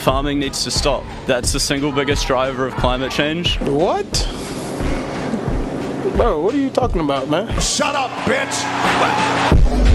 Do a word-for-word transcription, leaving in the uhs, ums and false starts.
Farming needs to stop. That's the single biggest driver of climate change. What? Bro, what are you talking about, man? Shut up, bitch!